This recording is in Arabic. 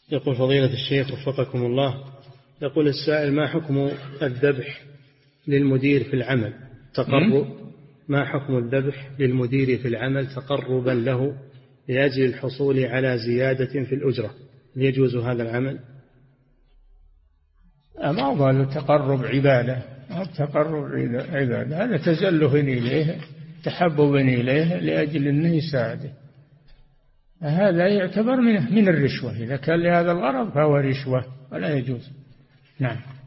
يقول فضيلة الشيخ وفقكم الله، يقول السائل: ما حكم الذبح للمدير في العمل ما حكم الذبح للمدير في العمل تقربا له لأجل الحصول على زيادة في الأجرة؟ هل يجوز هذا العمل؟ ما هو التقرب عبادة، هذا تزله إليه، تحبب إليه لأجل أنه يساعده، هذا يعتبر من الرشوة. إذا كان لهذا الغرض فهو رشوة ولا يجوز. نعم.